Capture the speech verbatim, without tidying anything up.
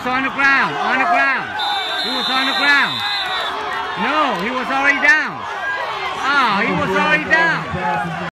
was on the ground, on the ground. He was on the ground. No, he was already down. Ah, he was already down.